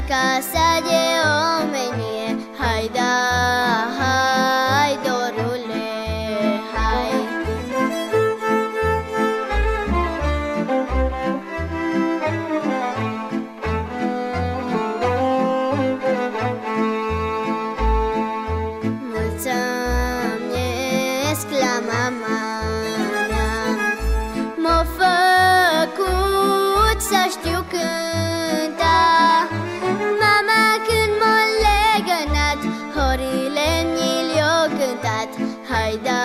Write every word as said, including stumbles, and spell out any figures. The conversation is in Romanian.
casa de omenie. Hai da, hai dorule, hai. Mulțumesc la mama mea, m-a făcut să știu cânta. Mama când m-a legănat, horile mi le-o cântat. Hai da,